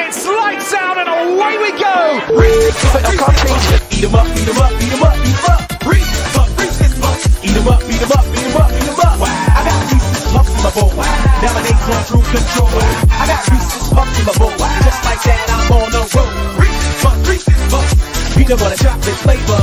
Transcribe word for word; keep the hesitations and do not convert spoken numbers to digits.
it's lights out and away we go. Eat 'em up, eat 'em up, eat 'em up, eat 'em up. Reese's Puffs, Reese's Puffs. Eat 'em up, eat 'em up, eat 'em up, eat 'em up. Wow. I got Reese's Puffs in my bowl. Wow. Now my day's on through control. I got Reese's Puffs in my bowl. Wow. Just like that, I'm on the road. Reese's Puffs, Reese's Puffs. Peanut butter chocolate flavor.